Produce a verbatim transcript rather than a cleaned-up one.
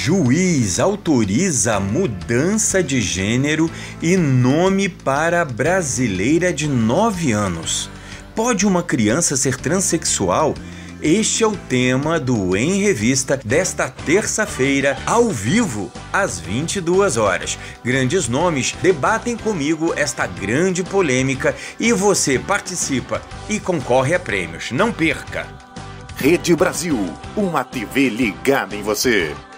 Juiz autoriza a mudança de gênero e nome para brasileira de nove anos. Pode uma criança ser transexual? Este é o tema do Em Revista desta terça-feira, ao vivo, às vinte e duas horas. Grandes nomes debatem comigo esta grande polêmica e você participa e concorre a prêmios. Não perca! Rede Brasil, uma T V ligada em você.